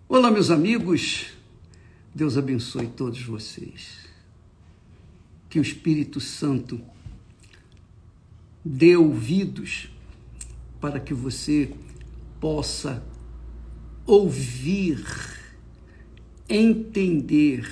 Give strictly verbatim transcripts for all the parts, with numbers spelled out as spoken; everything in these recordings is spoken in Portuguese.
Olá, meus amigos, Deus abençoe todos vocês. Que o Espírito Santo dê ouvidos para que você possa ouvir, entender,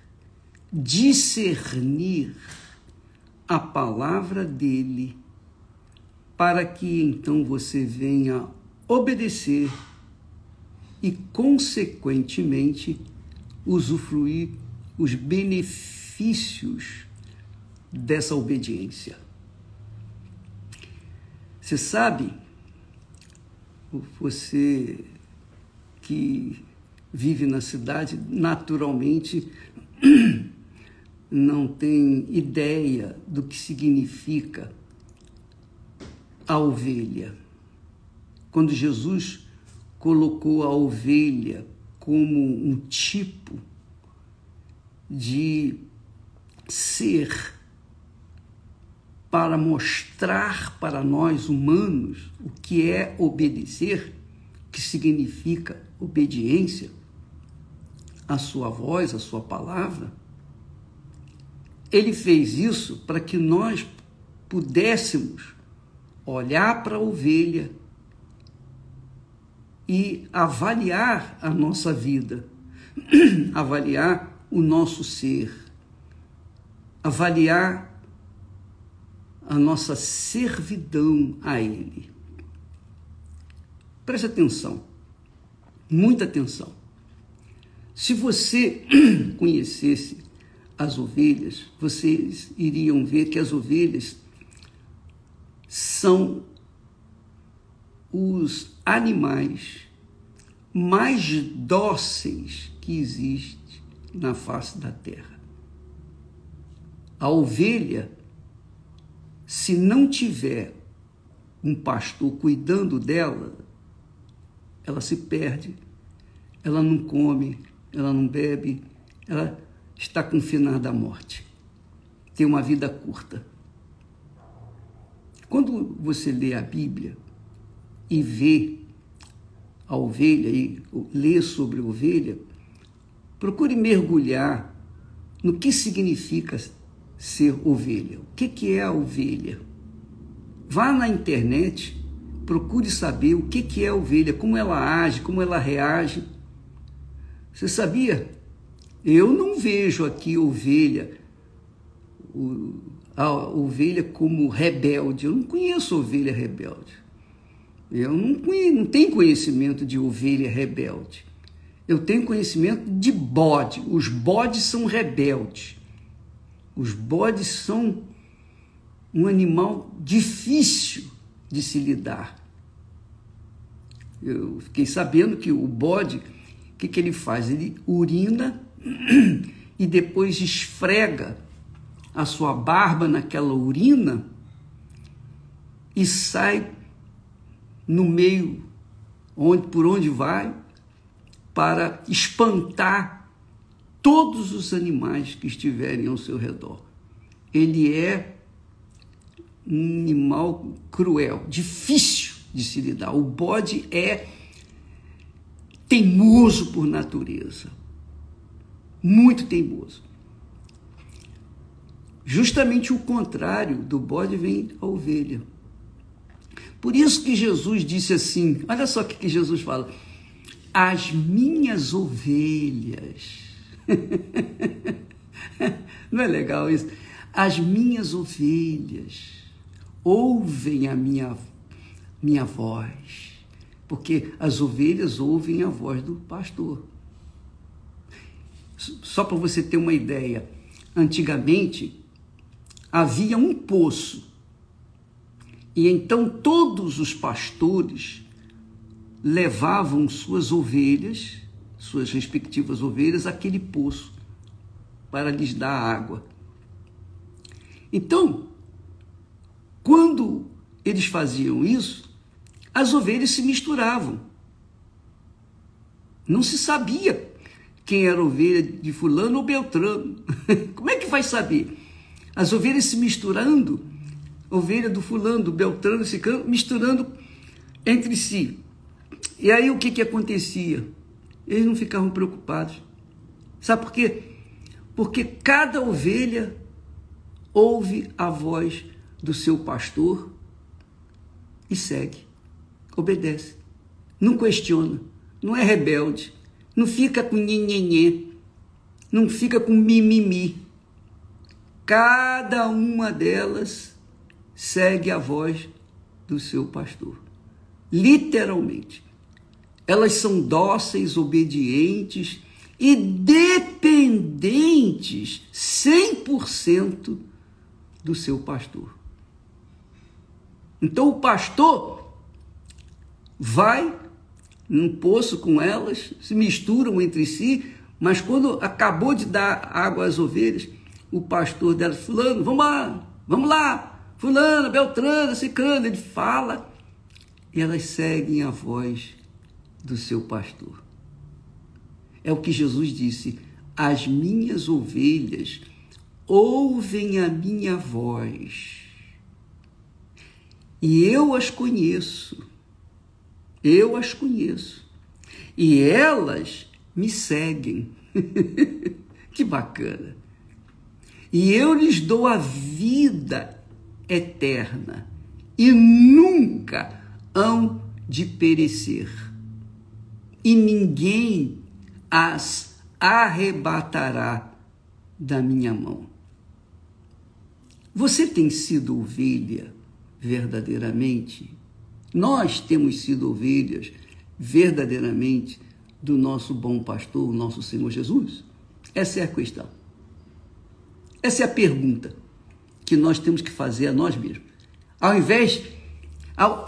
discernir a palavra dele, para que então você venha obedecer e, consequentemente, usufruir os benefícios dessa obediência. Você sabe, você que vive na cidade, naturalmente não tem ideia do que significa a ovelha. Quando Jesus colocou a ovelha como um tipo de ser para mostrar para nós humanos o que é obedecer, que significa obediência à sua voz, à sua palavra. Ele fez isso para que nós pudéssemos olhar para a ovelha e avaliar a nossa vida, avaliar o nosso ser, avaliar a nossa servidão a Ele. Preste atenção, muita atenção. Se você conhecesse as ovelhas, vocês iriam ver que as ovelhas são os animais mais dóceis que existem na face da terra. A ovelha, se não tiver um pastor cuidando dela, ela se perde, ela não come, ela não bebe, ela está confinada à morte, tem uma vida curta. Quando você lê a Bíblia e vê a ovelha e lê sobre a ovelha, procure mergulhar no que significa ser ovelha. O que que é a ovelha? Vá na internet, procure saber o que que é a ovelha, como ela age, como ela reage. Você sabia? Eu não vejo aqui ovelha, a ovelha como rebelde. Eu não conheço ovelha rebelde. Eu não, conheço, não tenho conhecimento de ovelha rebelde. Eu tenho conhecimento de bode. Os bodes são rebeldes. Os bodes são um animal difícil de se lidar. Eu fiquei sabendo que o bode, o que, que ele faz? Ele urina e depois esfrega a sua barba naquela urina e sai no meio, onde, por onde vai, para espantar todos os animais que estiverem ao seu redor. Ele é um animal cruel, difícil de se lidar. O bode é teimoso por natureza, muito teimoso. Justamente o contrário do bode vem a ovelha. Por isso que Jesus disse assim, olha só o que Jesus fala: as minhas ovelhas. Não é legal isso? As minhas ovelhas ouvem a minha, minha voz, porque as ovelhas ouvem a voz do pastor. Só para você ter uma ideia, antigamente havia um poço, e então todos os pastores levavam suas ovelhas, suas respectivas ovelhas, àquele poço para lhes dar água. Então, quando eles faziam isso, as ovelhas se misturavam. Não se sabia quem era ovelha de fulano ou beltrano. Como é que vai saber? As ovelhas se misturando, ovelha do fulano, do beltrano, misturando entre si. E aí o que que acontecia? eles não ficavam preocupados. Sabe por quê? Porque cada ovelha ouve a voz do seu pastor e segue, obedece, não questiona, não é rebelde, não fica com nhenhenhê, não fica com mimimi. Cada uma delas segue a voz do seu pastor. Literalmente. Elas são dóceis, obedientes e dependentes cem por cento do seu pastor. Então o pastor vai num poço com elas, se misturam entre si, mas quando acabou de dar água às ovelhas, o pastor dela, fulano, vamos lá, vamos lá, fulano, beltrano, cicrano, ele fala, e elas seguem a voz do seu pastor. É o que Jesus disse, as minhas ovelhas ouvem a minha voz, e eu as conheço, eu as conheço, e elas me seguem. Que bacana! E eu lhes dou a vida eterna, e nunca hão de perecer, e ninguém as arrebatará da minha mão. Você tem sido ovelha verdadeiramente? Nós temos sido ovelhas verdadeiramente do nosso bom pastor, o nosso Senhor Jesus? Essa é a questão. Essa é a pergunta que nós temos que fazer a nós mesmos. Ao invés... Ao,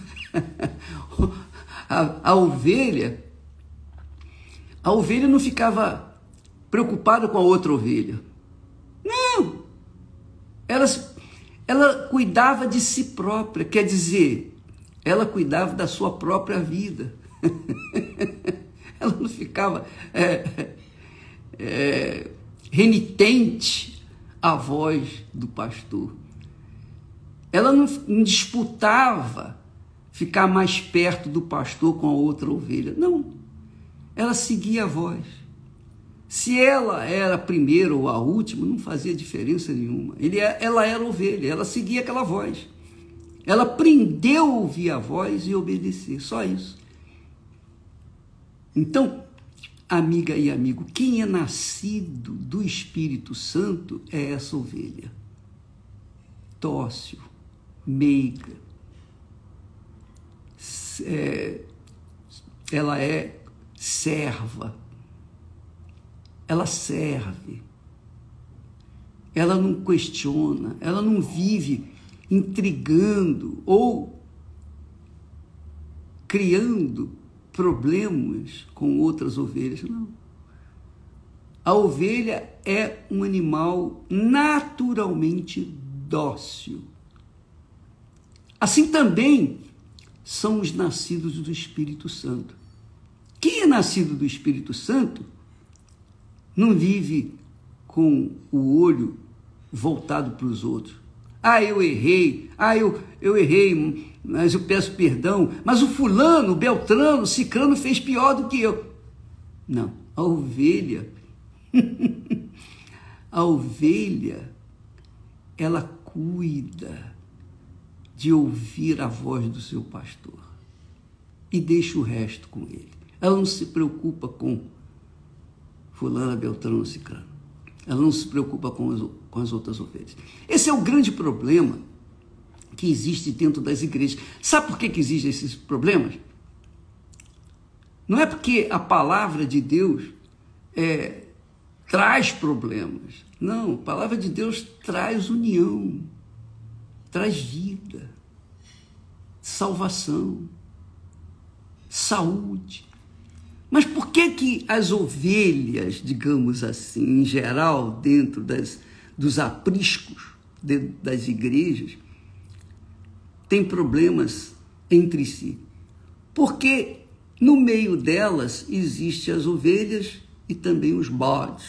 a, a ovelha... A ovelha não ficava preocupada com a outra ovelha. Não! Ela, ela cuidava de si própria, quer dizer, ela cuidava da sua própria vida. Ela não ficava é, é, renitente à voz do pastor. Ela não, não disputava ficar mais perto do pastor com a outra ovelha. Não. Ela seguia a voz. Se ela era a primeira ou a última, não fazia diferença nenhuma. Ele, ela era ovelha, ela seguia aquela voz. Ela aprendeu a ouvir a voz e obedecer, só isso. Então, amiga e amigo, quem é nascido do Espírito Santo é essa ovelha. Dócil, meiga. É, ela é serva, ela serve, ela não questiona, ela não vive intrigando ou criando problemas com outras ovelhas, não. A ovelha é um animal naturalmente dócil. Assim também são os nascidos do Espírito Santo. Quem é nascido do Espírito Santo não vive com o olho voltado para os outros. Ah, eu errei, ah, eu, eu errei, mas eu peço perdão, mas o fulano, o beltrano, o cicrano fez pior do que eu. Não, a ovelha, a ovelha, ela cuida de ouvir a voz do seu pastor e deixa o resto com ele. Ela não se preocupa com fulana, beltrano, cicrano. Ela não se preocupa com as, com as outras ovelhas. Esse é o grande problema que existe dentro das igrejas. Sabe por que, que existem esses problemas? Não é porque a palavra de Deus é, traz problemas. Não, a palavra de Deus traz união, traz vida, salvação, saúde. Mas por que que as ovelhas, digamos assim, em geral, dentro das, dos apriscos dentro das igrejas, têm problemas entre si? Porque no meio delas existem as ovelhas e também os bodes.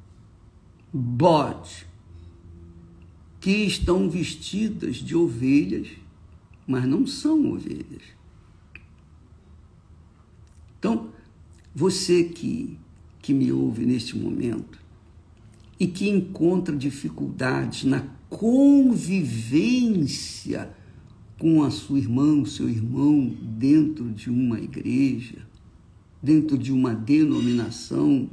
Bodes, que estão vestidas de ovelhas, mas não são ovelhas. Então, Você que, que me ouve neste momento e que encontra dificuldades na convivência com a sua irmã, o seu irmão, dentro de uma igreja, dentro de uma denominação,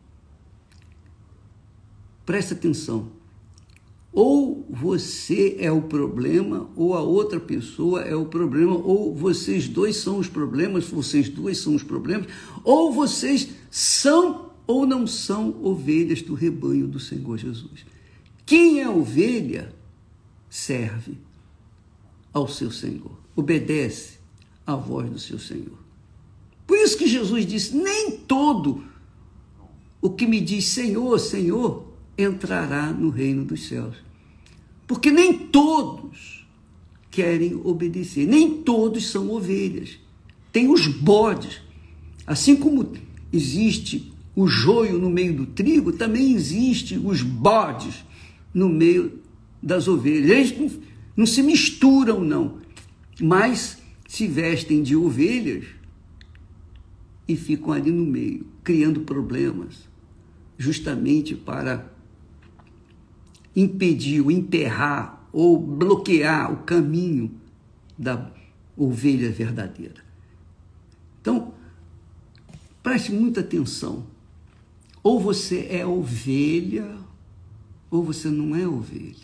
presta atenção. Ou você é o problema, ou a outra pessoa é o problema, ou vocês dois são os problemas, vocês duas são os problemas, ou vocês são ou não são ovelhas do rebanho do Senhor Jesus. Quem é ovelha serve ao seu Senhor, obedece à voz do seu Senhor. Por isso que Jesus disse, nem todo o que me diz Senhor, Senhor, entrará no reino dos céus. Porque nem todos querem obedecer, nem todos são ovelhas. Tem os bodes. Assim como existe o joio no meio do trigo, também existe os bodes no meio das ovelhas. Eles não, não se misturam, não, mas se vestem de ovelhas e ficam ali no meio, criando problemas, justamente para impedir, ou emperrar, ou bloquear o caminho da ovelha verdadeira. Então, preste muita atenção. Ou você é ovelha, ou você não é ovelha.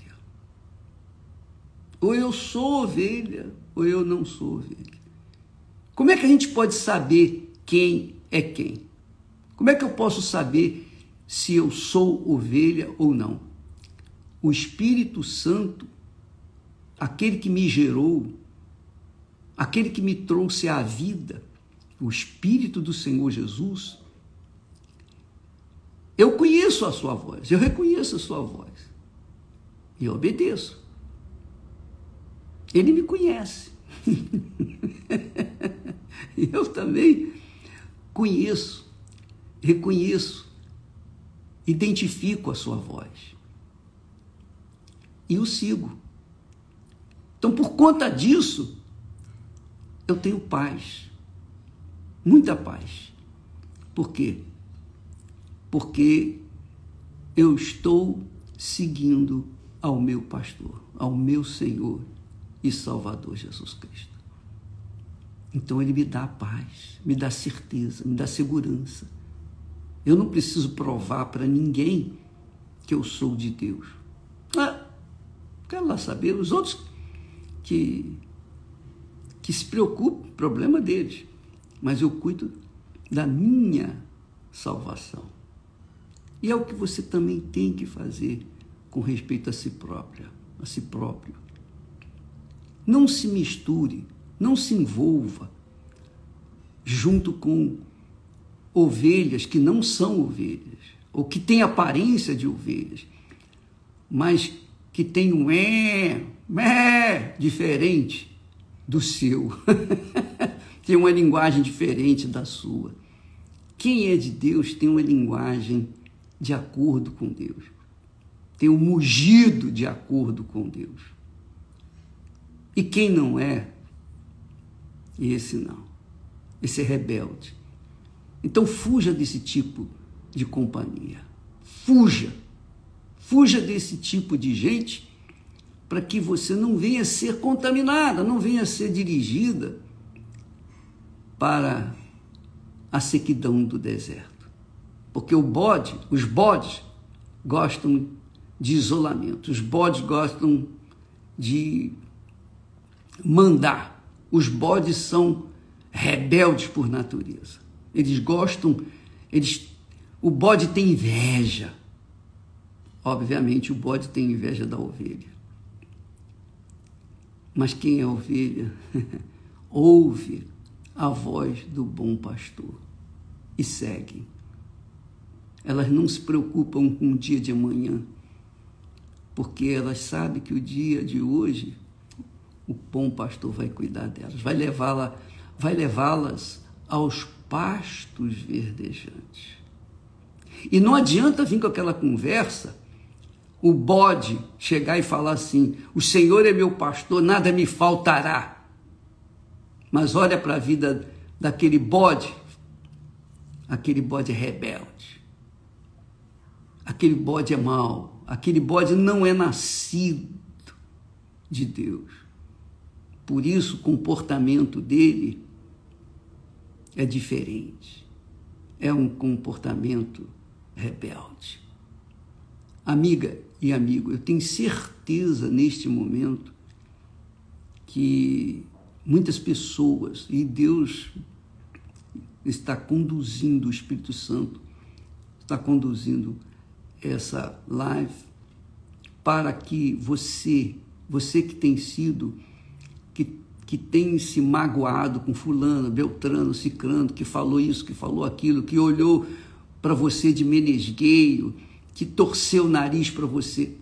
Ou eu sou ovelha, ou eu não sou ovelha. Como é que a gente pode saber quem é quem? Como é que eu posso saber se eu sou ovelha ou não? O Espírito Santo, aquele que me gerou, aquele que me trouxe à vida, o Espírito do Senhor Jesus, eu conheço a sua voz, eu reconheço a sua voz e eu obedeço. Ele me conhece. Eu também conheço, reconheço, identifico a sua voz e o sigo. Então, por conta disso, eu tenho paz, muita paz. Por quê? Porque eu estou seguindo ao meu pastor, ao meu Senhor e Salvador Jesus Cristo. Então ele me dá paz, me dá certeza, me dá segurança. Eu não preciso provar para ninguém que eu sou de Deus. Ah, quero lá saber, os outros que, que se preocupam, problema deles. Mas eu cuido da minha salvação. E é o que você também tem que fazer com respeito a si própria, a si próprio. Não se misture, não se envolva junto com ovelhas que não são ovelhas, ou que têm aparência de ovelhas, mas que têm um é, é diferente do seu. Tem uma linguagem diferente da sua. Quem é de Deus tem uma linguagem de acordo com Deus. Tem um mugido de acordo com Deus. E quem não é, esse não. Esse é rebelde. Então fuja desse tipo de companhia. Fuja. Fuja desse tipo de gente para que você não venha ser contaminada, não venha ser dirigida para a sequidão do deserto. Porque o bode, os bodes gostam de isolamento, os bodes gostam de mandar. Os bodes são rebeldes por natureza. Eles gostam, eles, o bode tem inveja. Obviamente o bode tem inveja da ovelha. Mas quem é ovelha ouve a voz do bom pastor e segue. Elas não se preocupam com o dia de amanhã, porque elas sabem que o dia de hoje o bom pastor vai cuidar delas, vai levá-la, vai levá-las aos pastos verdejantes. E não adianta vir com aquela conversa, o bode chegar e falar assim, o Senhor é meu pastor, nada me faltará. Mas olha para a vida daquele bode, aquele bode é rebelde, aquele bode é mau, aquele bode não é nascido de Deus. Por isso o comportamento dele é diferente, é um comportamento rebelde. Amiga e amigo, eu tenho certeza neste momento que muitas pessoas, e Deus está conduzindo, o Espírito Santo está conduzindo essa live para que você, você que tem sido, que, que tem se magoado com fulano, beltrano, cicrano, que falou isso, que falou aquilo, que olhou para você de menesgueio, que torceu o nariz para você.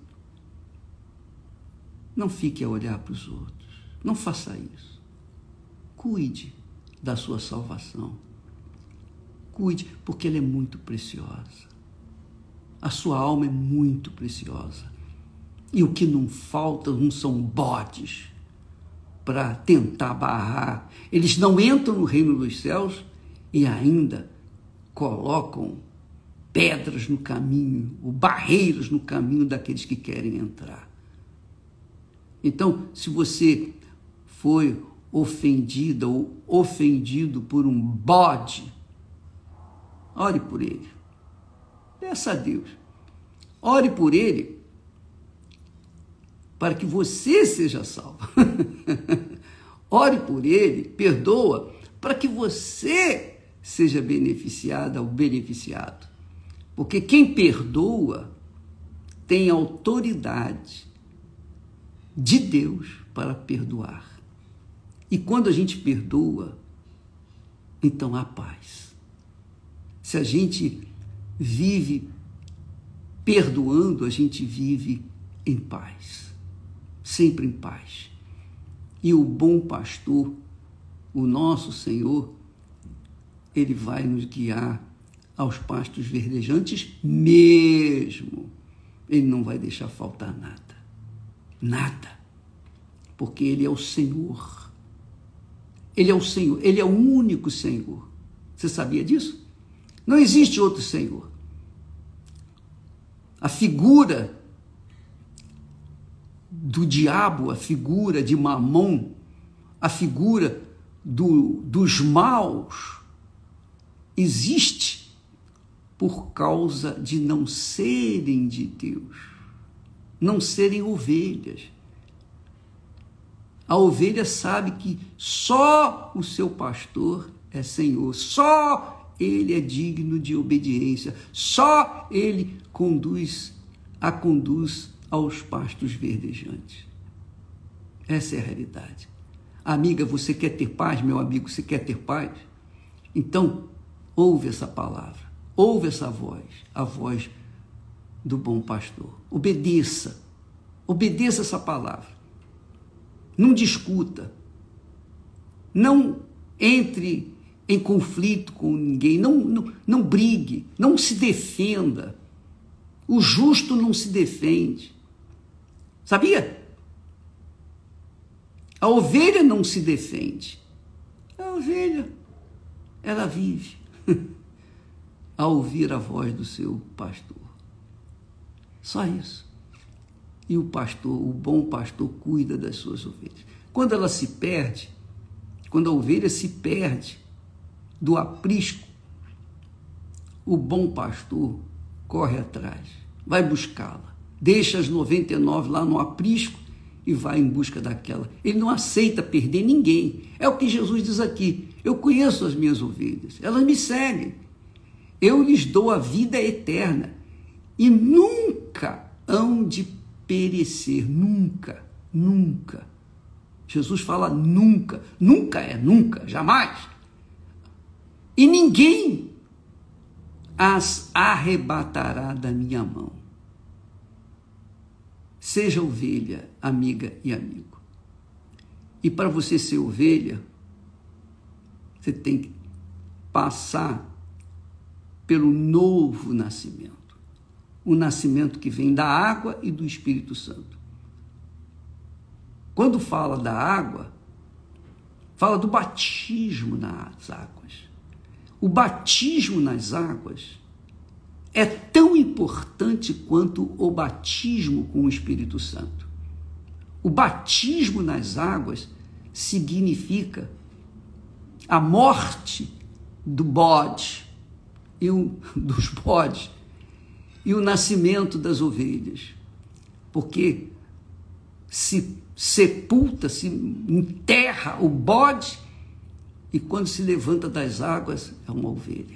Não fique a olhar para os outros. Não faça isso. Cuide da sua salvação. Cuide, porque ela é muito preciosa. A sua alma é muito preciosa. E o que não falta não são bodes para tentar barrar. Eles não entram no reino dos céus e ainda colocam pedras no caminho, ou barreiras no caminho daqueles que querem entrar. Então, se você foi ofendida ou ofendido por um bode, ore por ele. Peça a Deus. Ore por ele para que você seja salvo. Ore por ele, perdoa, para que você seja beneficiada ou beneficiado. Porque quem perdoa tem autoridade de Deus para perdoar. E quando a gente perdoa, então há paz. Se a gente vive perdoando, a gente vive em paz. Sempre em paz. E o bom pastor, o nosso Senhor, ele vai nos guiar aos pastos verdejantes mesmo. Ele não vai deixar faltar nada. Nada. Porque ele é o Senhor. Ele é o Senhor. Ele é o único Senhor. Você sabia disso? Não existe outro Senhor. A figura do diabo, a figura de Mamon, a figura do, dos maus, existe por causa de não serem de Deus, não serem ovelhas. A ovelha sabe que só o seu pastor é Senhor, só ele é digno de obediência, só ele conduz, a conduz aos pastos verdejantes. Essa é a realidade. Amiga, você quer ter paz? Meu amigo, você quer ter paz? Então, ouve essa palavra. Ouve essa voz, a voz do bom pastor. Obedeça, obedeça essa palavra. Não discuta, não entre em conflito com ninguém, não, não, não brigue, não se defenda. O justo não se defende. Sabia? A ovelha não se defende. A ovelha, ela vive a ouvir a voz do seu pastor. Só isso. E o pastor, o bom pastor, cuida das suas ovelhas. Quando ela se perde, quando a ovelha se perde do aprisco, o bom pastor corre atrás, vai buscá-la, deixa as noventa e nove lá no aprisco e vai em busca daquela. Ele não aceita perder ninguém. É o que Jesus diz aqui. Eu conheço as minhas ovelhas, elas me seguem. Eu lhes dou a vida eterna e nunca hão de perecer, nunca, nunca. Jesus fala nunca, nunca é nunca, jamais. E ninguém as arrebatará da minha mão. Seja ovelha, amiga e amigo. E para você ser ovelha, você tem que passar pelo novo nascimento. O nascimento que vem da água e do Espírito Santo. Quando fala da água, fala do batismo nas águas. o batismo nas águas é tão importante quanto o batismo com o Espírito Santo. O batismo nas águas significa a morte do bode e o, dos bodes e o nascimento das ovelhas, porque se sepulta, se enterra o bode e quando se levanta das águas é uma ovelha.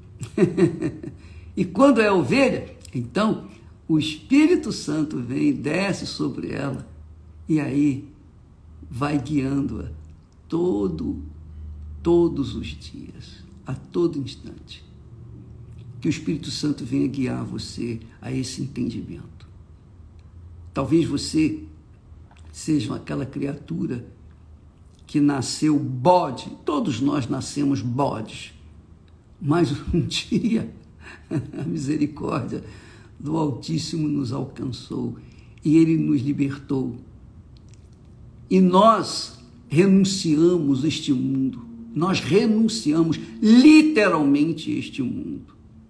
E quando é ovelha, então o Espírito Santo vem, desce sobre ela e aí vai guiando-a todo, todos os dias, a todo instante. Que o Espírito Santo venha guiar você a esse entendimento. Talvez você seja aquela criatura que nasceu bode, todos nós nascemos bodes, mas um dia a misericórdia do Altíssimo nos alcançou e Ele nos libertou. E nós renunciamos este mundo, nós renunciamos literalmente este mundo.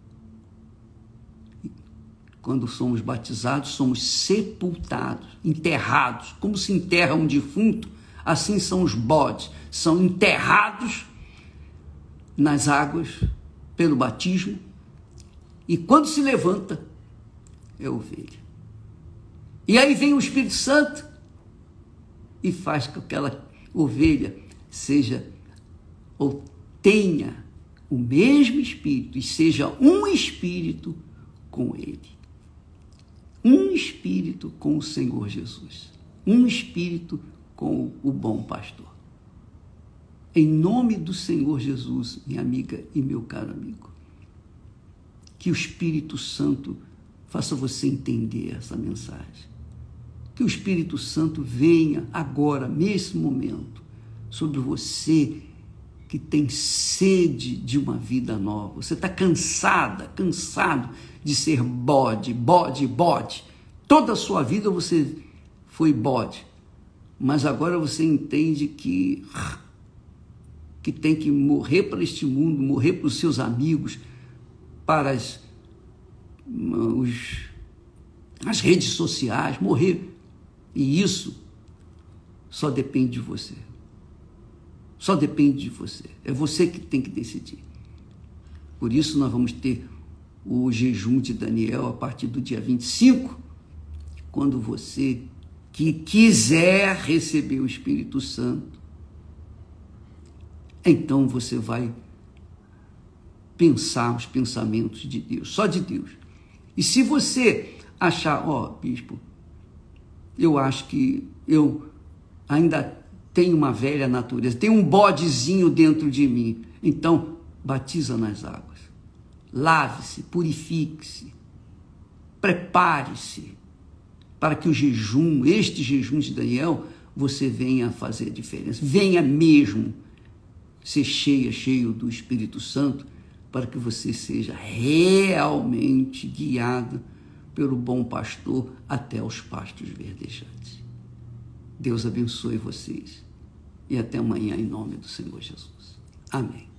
Quando somos batizados, somos sepultados, enterrados. Como se enterra um defunto, assim são os bodes, são enterrados nas águas pelo batismo. E quando se levanta, é ovelha. E aí vem o Espírito Santo e faz com que aquela ovelha seja ou tenha o mesmo Espírito e seja um Espírito com Ele. Um Espírito com o Senhor Jesus. Um Espírito com o bom pastor. Em nome do Senhor Jesus, minha amiga e meu caro amigo, que o Espírito Santo faça você entender essa mensagem. Que o Espírito Santo venha agora, nesse momento, sobre você que tem sede de uma vida nova. Você está cansada, cansado de ser bode, bode, bode. Toda a sua vida você foi bode, mas agora você entende que, que tem que morrer para este mundo, morrer para os seus amigos, para as, os, as redes sociais, morrer. E isso só depende de você. Só depende de você. É você que tem que decidir. Por isso nós vamos ter o jejum de Daniel a partir do dia vinte e cinco, quando você que quiser receber o Espírito Santo, então você vai pensar os pensamentos de Deus, só de Deus. E se você achar, ó, oh, bispo, eu acho que eu ainda tenho uma velha natureza, tem um bodezinho dentro de mim, então batiza nas águas, lave-se, purifique-se, prepare-se para que o jejum, este jejum de Daniel, você venha a fazer a diferença, venha mesmo ser cheia, cheio do Espírito Santo, para que você seja realmente guiado pelo bom pastor até os pastos verdejantes. Deus abençoe vocês e até amanhã em nome do Senhor Jesus. Amém.